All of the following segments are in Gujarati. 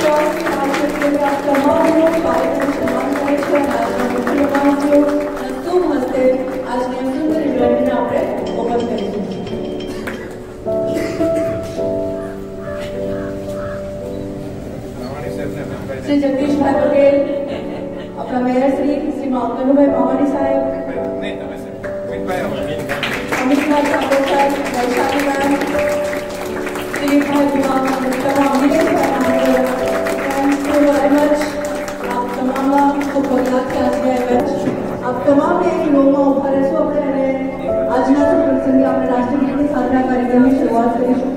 श्री जगदीश भाई पटेल, अपना मेयर श्री मालकनु भाई भवानी साहेब, अमित भाई सागर, वैशाली मैम, श्री भाई थैंक यू वेरी मच। आप तमाम को बहुत याद किया आप तमाम ने लोगों पर ऐसा अपने आज ना तो प्रसंग अपने राष्ट्रगीत के साधना कार्यक्रम की शुरुआत करी।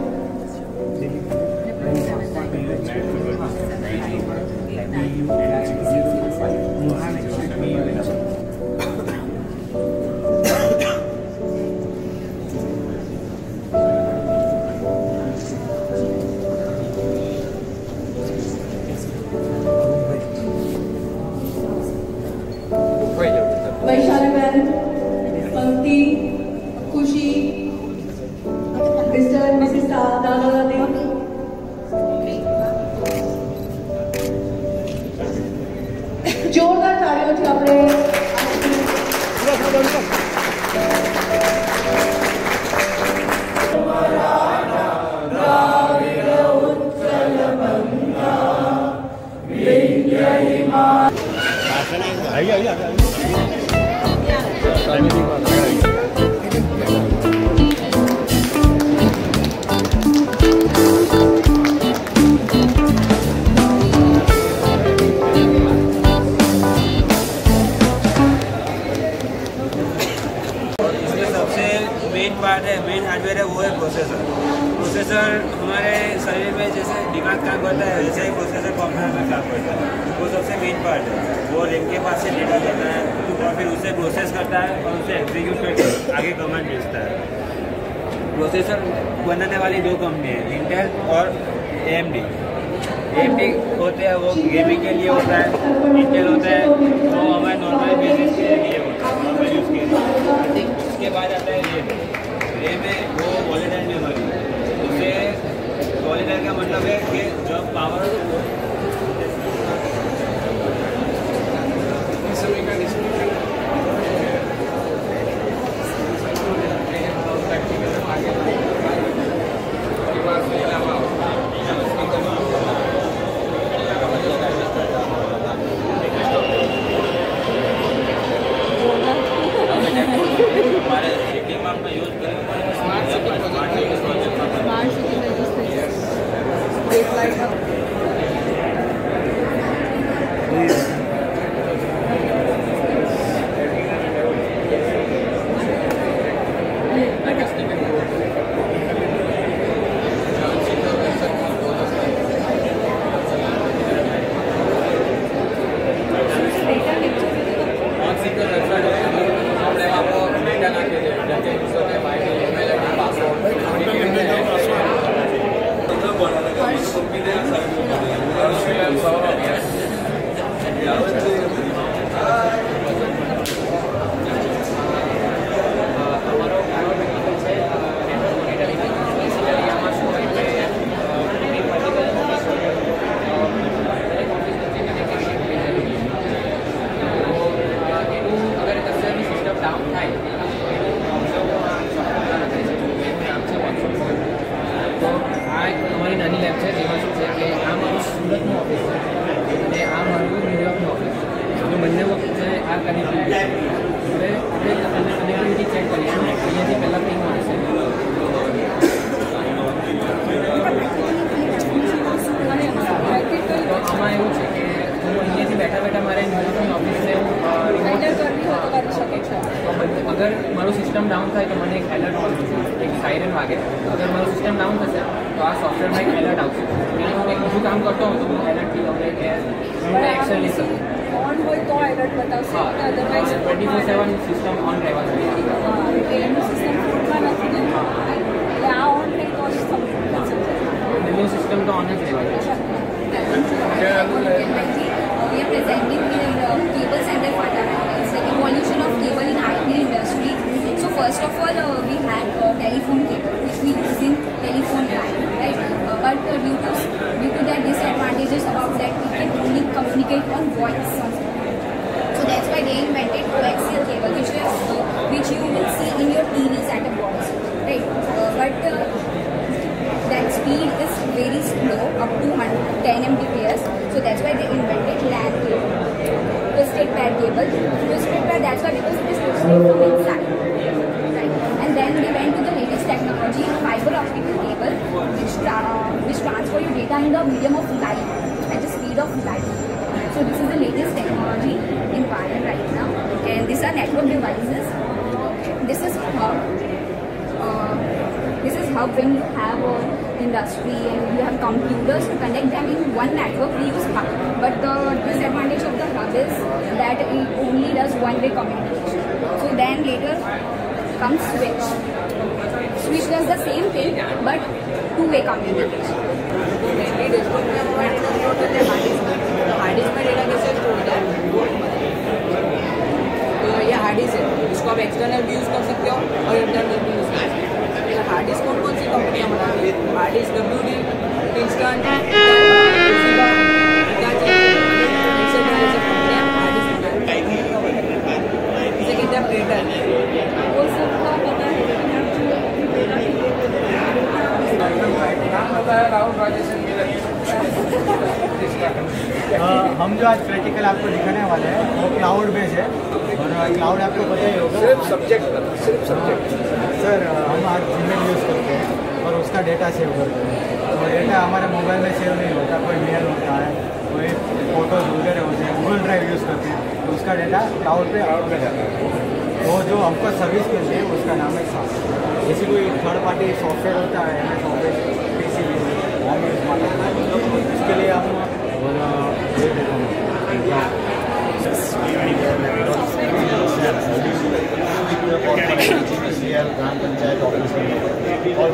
वैशाली मैम, पंक्ति, खुशी, मिस्टर मिसेस दादा दादी, जोरदार तालियों से अपने मेन हार्डवेयर है वो है प्रोसेसर। प्रोसेसर हमारे शरीर में जैसे दिमाग काम करता है वैसे ही प्रोसेसर कंप्यूटर में काम करता है। वो सबसे मेन पार्ट है। वो लिंक के पास से डेटा देता है और फिर उसे प्रोसेस करता है और उसे एग्जीक्यूट करके आगे कमांड भेजता है। प्रोसेसर बनाने वाली दो कंपनी है, इंटेल और AMD। AMD होते हैं वो गेमिंग के लिए होता है, इंटेल होता है वो हमारे नॉर्मल बिजनेस के लिए होता है, नॉर्मल यूज़ के लिए। उसके बाद आता है रैम है वो वॉलेटाइल मेमोरी। उसे वॉलेटाइल का मतलब है कि जब पावर अगर मारू सिस्टम डाउन થાય તો મને એક એલર્ટ મળશે, એક સાયરન વાગે। અગર મારું સિસ્ટમ डाउन થશે તો આ સોફ્ટવેરમાં એક એલર્ટ આવશે કે હું એક બીજું કામ કરતો હોઉં તો હું એલર્ટથી તમને કે હું એક્શન લઈ શકું। ऑन હોય તો એલર્ટ બતાવશે, અધરવાઇઝ 24/7 સિસ્ટમ ઓન રહેવા જોઈએ। એનું સિસ્ટમ ફૂટમાં નથી ને, એટલે આ ઓન થઈ તો જ એનું સિસ્ટમ તો ઓન જ રહેવા જોઈએ। We are presenting in cable center fundamentals. It's like evolution of cable in IT industry. So first of all, we had telephone cable, which we use in telephone line, right? But due to that disadvantage advantages about that we can only communicate on voice. So that's why they invented coaxial cable, which you will see in your TV setup box, right? But that speed is very slow, up to 10 Mbps. So that's why they invented LAN cable, twisted pair cable. Twisted pair, that's why, because it is twisted from inside, right? And then they went to the latest technology, fiber optical cable, which transfer your data in the medium of light at the speed of light. So this is the latest technology in wire right now, and these are network devices. This is hub. This is hub when you have industry and you have computers to connect them in one network. We use hub, but the disadvantage of the hub is that it only does one-way communication. So then later comes switch. Switch does the same thing but two-way communication. Hard disk में डेटा कैसे स्टोर होता है? तो ये हार्ड डिस्क है, इसको आप एक्सटर्नल भी यूज़ कर सकते हो और इंटरनल भी यूज़ कर सकते हो। तो हार्ड डिस्क कौन सी कंपनियाँ बनाती है? हार्ड डिस्क WD, इंस्टेंट, कंपनियाँ हार्ड डिस्क बनाती हैं। इसे कहते हैं प्रिंटर। वो सबका पता है। हम जो आज प्रैक्टिकल आपको दिखाने वाले हैं वो क्लाउड बेस है, और क्लाउड आपको पता ही होगा। सिर्फ सब्जेक्ट सर, हम आज जीमेल यूज़ करते हैं और उसका डेटा सेव करते हैं। तो डेटा हमारे मोबाइल में सेव नहीं होता, कोई मेल होता है, कोई फोटोज वगैरह होते हैं, गूगल ड्राइव यूज़ करते हैं, तो उसका डेटा क्लाउड पे जाता है। तो जो हमको सर्विस मिलती है उसका नाम है SaaS। जैसे कोई थर्ड पार्टी सॉफ्टवेयर होता है, MS office, PC home use मारना, इसके लिए हम ये देता हूँ ग्राम पंचायत ऑफिस और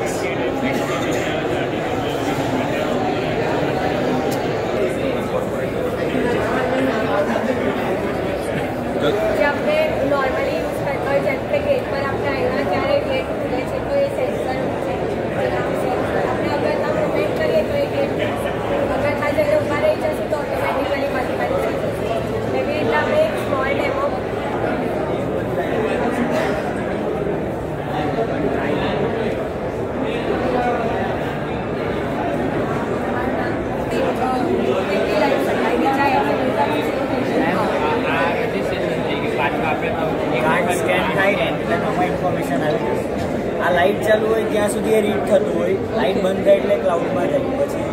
जब मैं नॉर्मली यूज़ करता हूँ, जब पे गेट पर आपने आएगा क्या है, गेट खुले से तो ये सेंसर आपने अगर आप मूवमेंट करिए तो ये गेट अगर हर जगह ऊपर रही जैसे तो ऑटोमेटिकली बंद कर मे बी इतना में एक स्मॉल डेमो આ લાઇટ ચાલુ હોય ત્યાં સુધી એ રીડ થતું હોય, લાઇટ બંધ થાય એટલે ક્લાઉડમાં જાય, પછી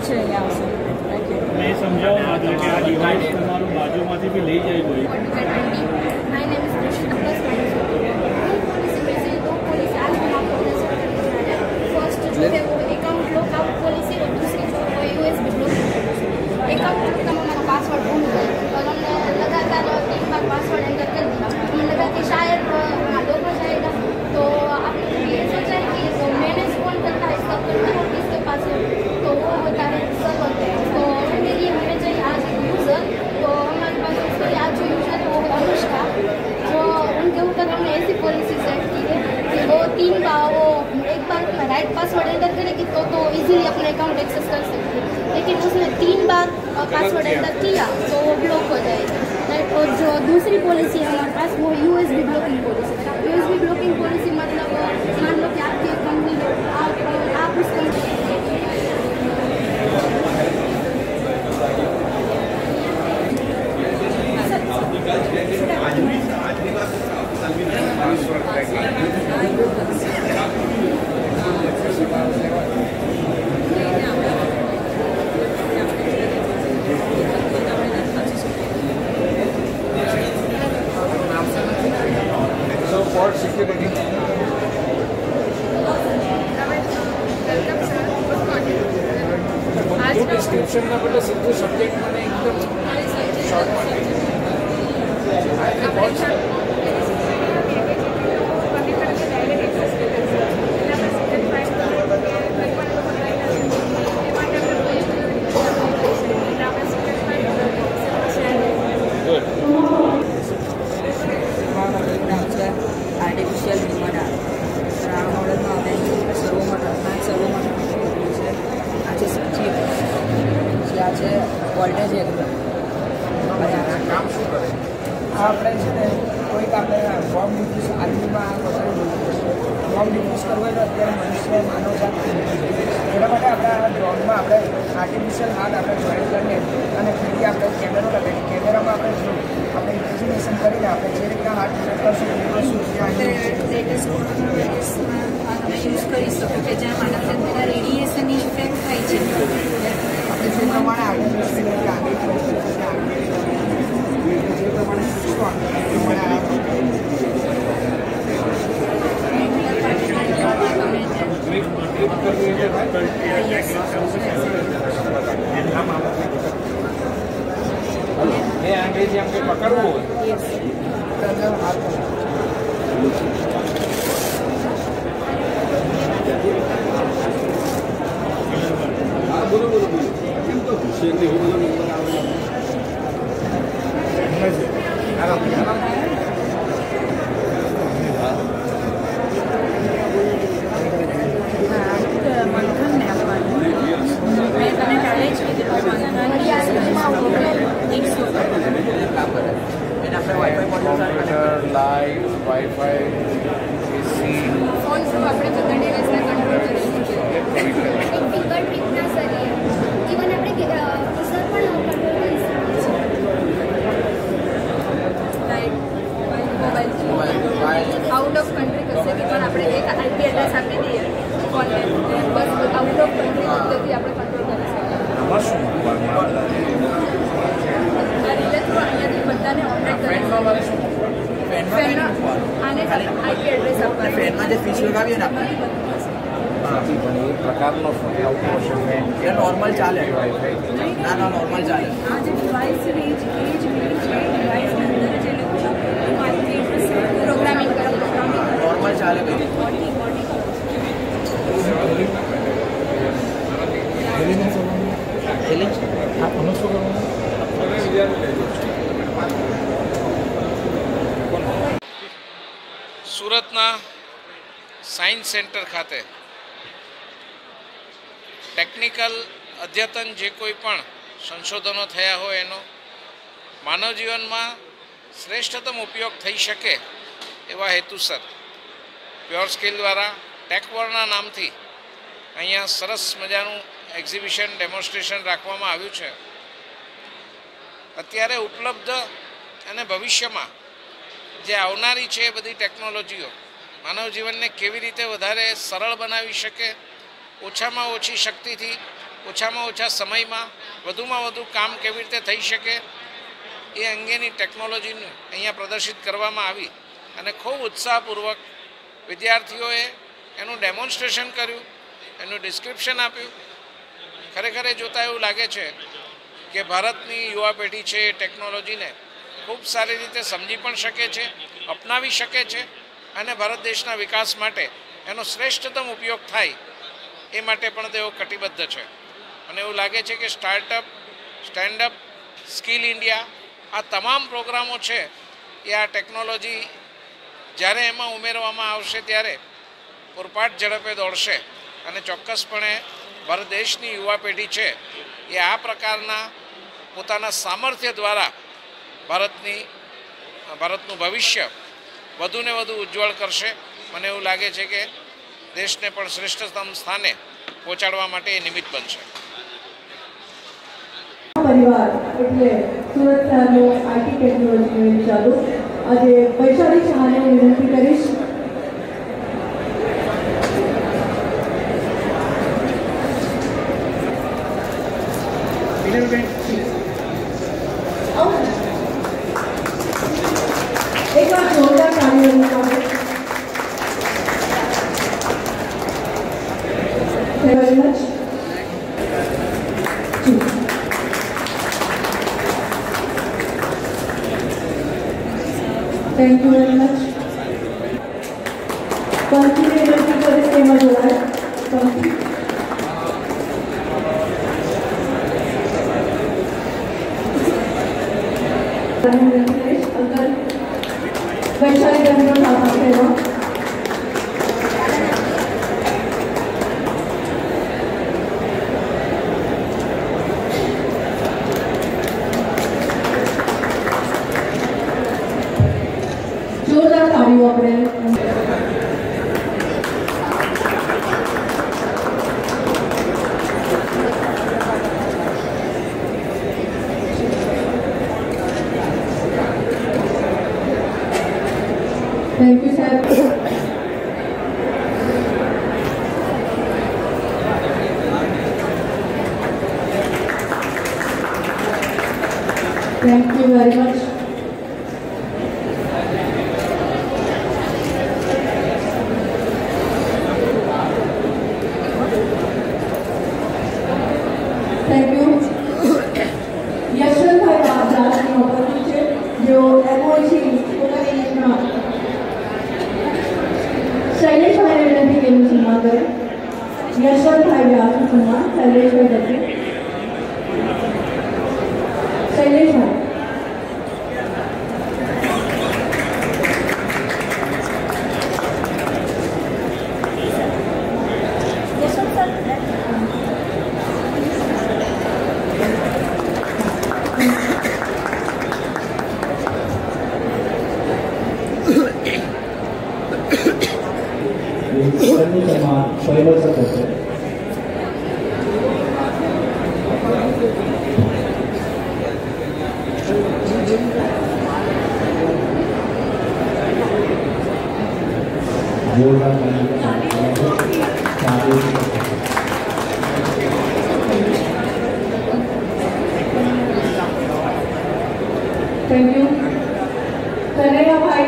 મેં સમજાવવા માંગુ કે આ ડિવાઇસ તમારું બાજુમાંથી બી લઈ જાય કોઈ पासवर्ड भूल गए और हमने लगातार 3 बार पासवर्ड एंटर कर दिया। हमें लगा कि शायद लोग हो जाएगा, तो आपने ये सोचा है कि तो मैंने फ़ोन करता है इसका किसके पास है, तो वो होता है सर होते हैं। तो उनके लिए हमें चाहिए आज एक यूज़र, तो हमारे पास उसके लिए आज जो यूज़र है वो अनुष्का, जो उनके ऊपर हमने ऐसी पॉलिसी सेट की है कि वो 3 बार वो एक बार राइट पासवर्ड एंटर करेगी तो इजीली अपने अकाउंट एक्सेस कर सकती है, लेकिन उसने 3 बार पासवर्ड एंटर किया तो वो ब्लॉक हो जाएगा। और जो दूसरी पॉलिसी है हमारे पास वो USB blocking policy. USB blocking policy मतलब मान लो कि आपकी कंपनी आप उस डिस्क्रिप्शन का बोलो सिर्फ सब्जेक्ट मैंने एकदम शॉर्ट आर्टिफिशियल ह्यूमन मॉडलમાં આવે સર્વોમાં છે આજે સાચી છે વોલ્ટેજ એકદમ કામ શું કરે? આપણે છે ને કોઈક આપણે બોમ્બ ડિફ્યુઝ આર્મીમાં બોમ્બ ડિફ્યુઝ કરવું હોય તો અત્યારે મનુષ્ય માનવજાત એના માટે આપણે આ ડ્રોનમાં આપણે આર્ટિફિશિયલ હાર્ટ આપણે જોઈન કરીને અને ફરીથી આપણે કેમેરો લગાવી કેમેરામાં આપણે ઇમેજિનેશન કરીને આપણે જે રીતના હાર્ટ ચેક કરશું એ કરશું લેટેસ્ટ કોરોનાવાયરસમાં તમે યુઝ કરી શકો કે જ્યાં માનવજાતના રેડિયેશનની ઇફેક્ટ થાય છે આપણે જે પ્રમાણે આગળ જે પ્રમાણે શીખવા અંગ્રેજી આમ કંઈ પકડવું હોય light wifi AC phone through આપણે બધા ડિવાઇસને કંટ્રોલ કરી શકીએ ફિંગર પ્રિન્ટના સર ઇવન આપણે કિસર પણ કંટ્રોલ કરી શકીએ લાઈટ આઉટ ઓફ કન્ટ્રી કશે પણ આપણે એક આઈપી એડ્રેસ આપી દઈએ ફોનને બસ આઉટ ઓફ કન્ટ્રી પદ્ધતિ આપણે કંટ્રોલ કરી શકીએ આ રીતે થ્રુ અહીંયાથી બધાને ઓપરેટ કરી આને આઈપી એડ્રેસ આપવાનું ફેનમાં જે ફીસ લગાવીએ ને આપણે પ્રકારનો એ નોર્મલ ચાલે ના નોર્મલ ચાલે આ જે ડિવાઇસ છે એ જ ડિવાઇસની અંદર જે લોકો પ્રોગ્રામિંગ નોર્મલ ચાલે સુરતના સાયન્સ સેન્ટર ખાતે ટેકનિકલ અદ્યતન જે કોઈ પણ સંશોધનો થયા હોય એનો માનવ જીવનમાં શ્રેષ્ઠતમ ઉપયોગ થઈ શકે એવા હેતુસર પ્યોર સ્કિલ દ્વારા ટેકવર્ડના નામથી અહીંયા સરસ મજાનું એક્ઝિબિશન ડેમોન્સ્ટ્રેશન રાખવામાં આવ્યું છે. અત્યારે ઉપલબ્ધ અને ભવિષ્યમાં જે આવનારી છે એ બધી ટેકનોલોજીઓ માનવ જીવનને કેવી રીતે વધારે સરળ બનાવી શકે, ઓછામાં ઓછી શક્તિથી ઓછામાં ઓછા સમયમાં વધુમાં વધુ કામ કેવી રીતે થઈ શકે એ અંગેની ટેકનોલોજીનું અહીંયા પ્રદર્શિત કરવામાં આવી અને ખૂબ ઉત્સાહપૂર્વક વિદ્યાર્થીઓએ એનું ડેમોન્સ્ટ્રેશન કર્યું, એનું ડિસ્ક્રિપ્શન આપ્યું. ખરેખર એ જોતાં એવું લાગે છે કે ભારતની યુવા પેઢી છે એ ટેકનોલોજીને ખૂબ સારી રીતે સમજી પણ શકે છે, અપનાવી શકે છે અને ભારત દેશના વિકાસ માટે એનો શ્રેષ્ઠતમ ઉપયોગ થાય એ માટે પણ તેઓ કટિબદ્ધ છે. અને એવું લાગે છે કે સ્ટાર્ટઅપ, સ્ટેન્ડઅપ, સ્કિલ ઇન્ડિયા આ તમામ પ્રોગ્રામો છે એ આ ટેકનોલોજી જ્યારે એમાં ઉમેરવામાં આવશે ત્યારે પૂરપાટ ઝડપે દોડશે અને ચોક્કસપણે ભારત દેશની યુવા પેઢી છે એ આ પ્રકારના પોતાના સામર્થ્ય દ્વારા ભારતનું ભવિષ્ય વધુને વધુ ઉજ્જવળ કરશે. મને એવું લાગે છે કે દેશને પણ શ્રેષ્ઠતમ સ્થાને પહોંચાડવા માટે એ નિમિત્ત બનશે. પરિવાર એટલે સુરત શહેરનો આઈટી ટેકનોલોજીનો ચાલુ આજે વૈશાલી શાહને વિનંતી કરીશ. એક વાર જોરદાર તાળીઓની સાથે very much. Thank you very much. Panchi ने विनती करे सेवा जोड़ा पंची अंकल वैशाली गंगा साहब सेवा thank you sir. Thank you very much. Thank you. Yashwant भाई राजराज जो एमओसी शैलेश भाई ने विनंती के सम्मान करें। यशवंत भाई व्यास का सम्मान शैलेश भाई करके। शैलेश भाई शैलेश करते थैंक यू। कन्हैया भाई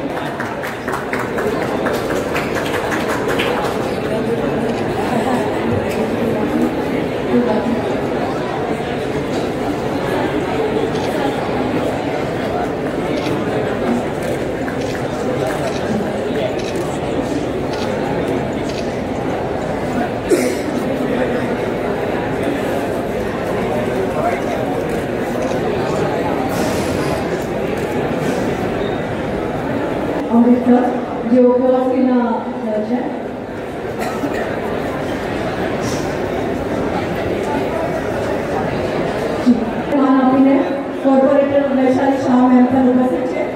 अमृतसर जो क्लासिना जज है। आपने कॉर्पोरेटर वैशाली शाह मैम का उपस्थित है।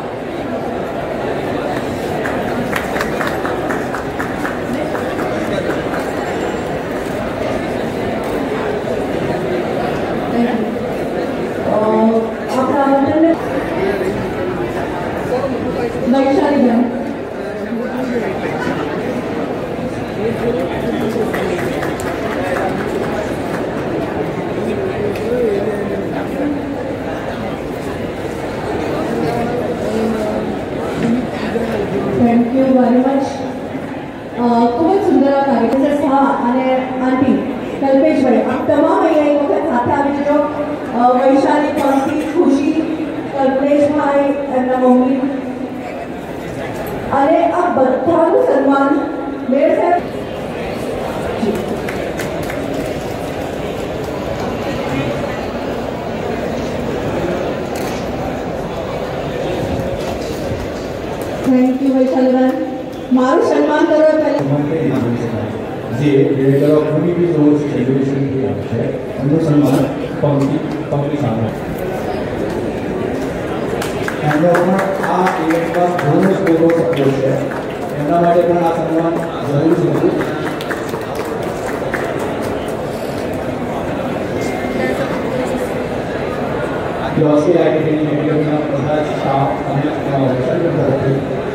Vaishali ma'am thank you very much. खूब सुंदर कार्यक्रम सहा અને આંટી કલ્પેશભાઈ આ તમામ અહીંયા એક વખત સાથે આવી જજો। વૈશાલી પંક્તિ ખુશી કલ્પેશભાઈ એમના મમ્મી અને આ બધાનું સન્માન મેયર સાહેબ थैंक यू वैशाली मैम। मारू सम्मान करो पहले જે director of unity source education છે એમનું સન્માન પંક્તિ સામે એમનો પણ આ ઇવેન્ટમાં ઘણો જ મોટો સપોર્ટ છે એમના માટે પણ આ સન્માન જરૂર છે। યોસી આઈટીની નેટવર્કના બધા સ્ટાફ અને ઓફિસર તરફથી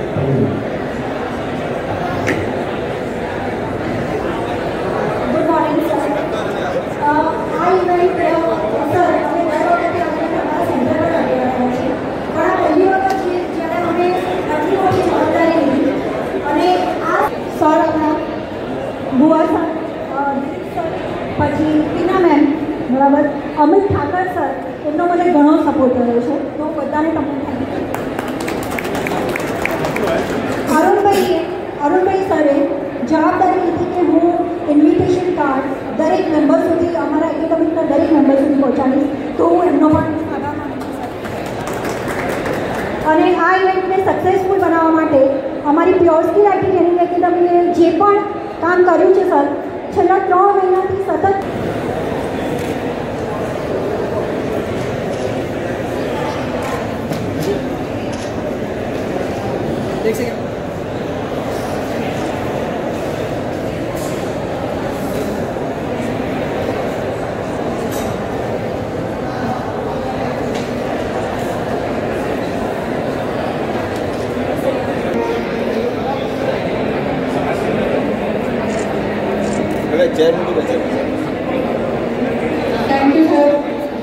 પછી ટીના મેમ બરાબર અમિત ઠાકર સર એમનો મને ઘણો સપોર્ટ કર્યો છે તો બધાને તમને અરુણભાઈ સરે જવાબદારી લીધી કે હું ઇન્વિટેશન કાર્ડ દરેક મેમ્બર સુધી અમારા એકેડેમિકના દરેક મેમ્બર સુધી પહોંચાડીશ તો હું એમનો પણ આભાર માનું છું અને આ ઇવેન્ટને સક્સેસફુલ બનાવવા માટે અમારી પ્યોર સ્કિલ આઈટી ટ્રેનિંગ એકેડમીએ જે પણ કામ કર્યું છે સર છેલ્લા 3 મહિનાથી સતત देख सकें જય મોદી બજાર. Thank you sir.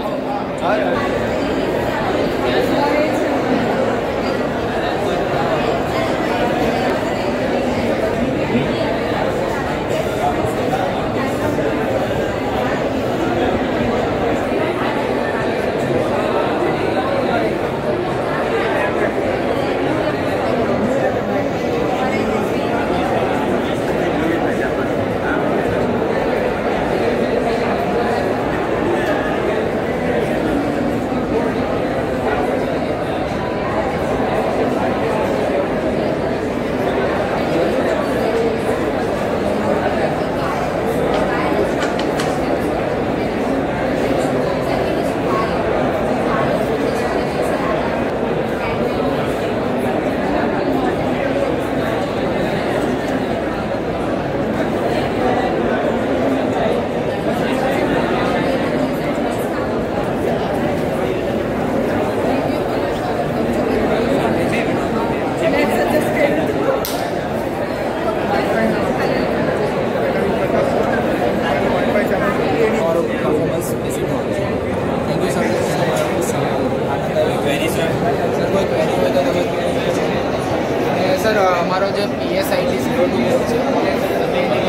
સર અમારો જે PSIT 02 છે તમે એની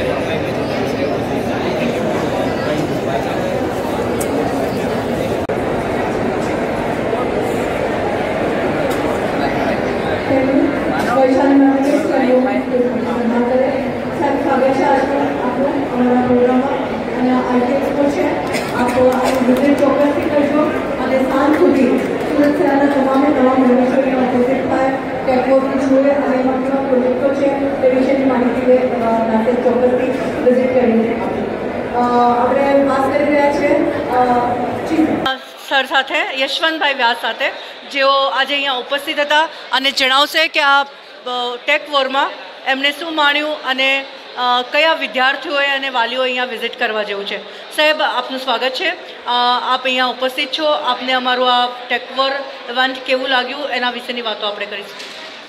સર સાથે યશવંતભાઈ વ્યાસ સાથે જેઓ આજે અહીંયા ઉપસ્થિત હતા અને જણાવશે કે આ ટેક વોરમાં એમને શું માણ્યું અને કયા વિદ્યાર્થીઓએ અને વાલીઓ અહીંયા વિઝિટ કરવા જેવું છે. સાહેબ, આપનું સ્વાગત છે. આપ અહીંયા ઉપસ્થિત છો. આપને અમારું આ ટેક વોર ઇવેન્ટ કેવું લાગ્યું એના વિશેની વાતો આપણે કરીશું.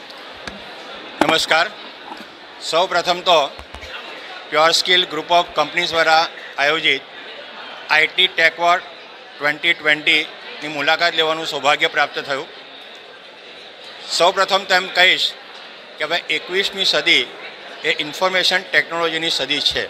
નમસ્કાર. સૌ પ્રથમ તો pure skill group of companies દ્વારા આયોજિત IT ટેક વોર 2020ની મુલાકાત લેવાનું સૌભાગ્ય પ્રાપ્ત થયું. સૌ પ્રથમ તો એમ કહીશ કે ભાઈ 21મી સદી એ ઇન્ફોર્મેશન ટેકનોલોજીની સદી છે.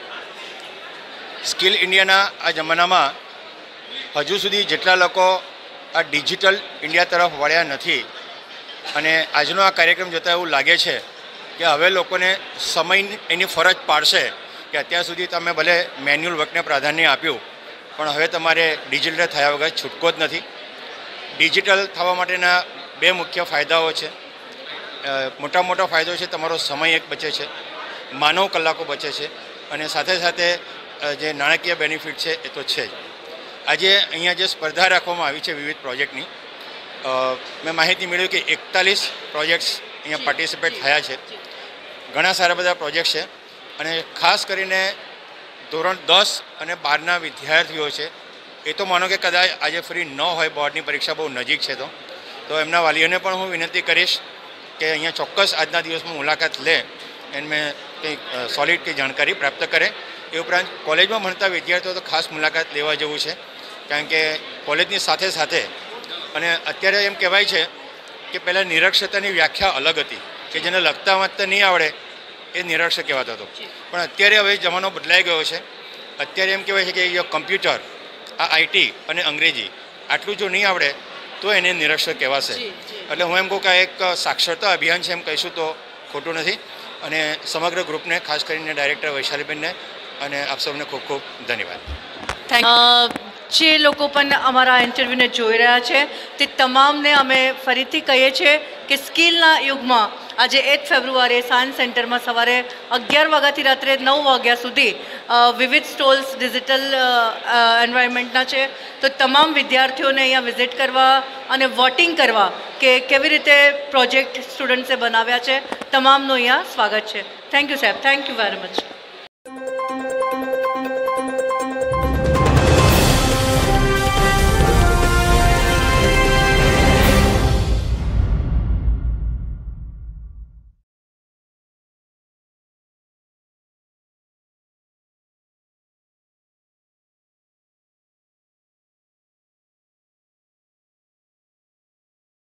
સ્કિલ ઇન્ડિયાના આ જમાનામાં હજુ સુધી જેટલા લોકો આ ડિજિટલ ઇન્ડિયા તરફ વળ્યા નથી અને આજનો આ કાર્યક્રમ જોતાં એવું લાગે છે કે હવે લોકોને સમય એની ફરજ પાડશે કે અત્યાર સુધી તમે ભલે મેન્યુઅલ વર્કને પ્રાધાન્ય આપ્યું પણ હવે તમારે ડિજિટલ થયા વગર છૂટકો જ નથી. ડિજિટલ થવા માટેના બે મુખ્ય ફાયદાઓ છે. મોટો ફાયદો છે તમારો સમય એક બચે છે, માનવ કલાકો બચે છે અને સાથે સાથે જે નાણાકીય બેનિફિટ છે એ તો છે જ. આજે અહીંયા જે સ્પર્ધા રાખવામાં આવી છે વિવિધ પ્રોજેક્ટની, મેં માહિતી મેળવી કે 41 પ્રોજેક્ટ્સ અહીંયા પાર્ટિસિપેટ થયા છે. ઘણા સારા બધા પ્રોજેક્ટ છે અને ખાસ કરીને ધોરણ 10 અને 12ના વિદ્યાર્થીઓ છે. એ તો માનો કે કદાચ આજે ફ્રી ન હોય, બોર્ડની પરીક્ષા બહુ નજીક છે તો એમના વાલીઓને પણ હું વિનંતી કરીશ કે અહીંયા ચોક્કસ આજના દિવસમાં મુલાકાત લે અને મેં કંઈક સોલિડ કંઈ જાણકારી પ્રાપ્ત કરે. એ ઉપરાંત કોલેજમાં ભણતા વિદ્યાર્થીઓ તો ખાસ મુલાકાત લેવા જેવું છે, કારણ કે કોલેજની સાથે સાથે અને અત્યારે એમ કહેવાય છે કે પહેલાં નિરક્ષરતાની વ્યાખ્યા અલગ હતી કે જેને લખતા વાંચતા નહીં આવડે એ નિરક્ષર કહેવાતો હતો, પણ અત્યારે હવે જમાનો બદલાઈ ગયો છે. અત્યારે એમ કહેવાય છે કે કમ્પ્યુટર, આ IT અને અંગ્રેજી આટલું જો નહીં આવડે તો એને નિરક્ષર કહેવાશે. એટલે હું એમ કહું કે એક સાક્ષરતા અભિયાન છે એમ કહીશું તો ખોટું નથી. અને સમગ્ર ગ્રુપને, ખાસ કરીને ડાયરેક્ટર વૈશાલીબેનને અને આપ સૌને ખૂબ ખૂબ ધન્યવાદ. જે લોકો પણ અમારા ઇન્ટરવ્યૂને જોઈ રહ્યા છે તે તમામને અમે ફરીથી કહીએ છીએ કે સ્કિલના યુગમાં આજે 8 ફેબ્રુઆરીએ સાયન્સ સેન્ટરમાં સવારે 11 વાગ્યાથી રાત્રે 9 વાગ્યા સુધી વિવિધ સ્ટોલ્સ ડિજિટલ એન્વાયરમેન્ટના છે. તો તમામ વિદ્યાર્થીઓને અહીંયા વિઝિટ કરવા અને વોટિંગ કરવા કે કેવી રીતે પ્રોજેક્ટ સ્ટુડન્ટ્સે બનાવ્યા છે, તમામનું અહીંયા સ્વાગત છે. થેન્ક યુ સાહેબ. Thank you very much.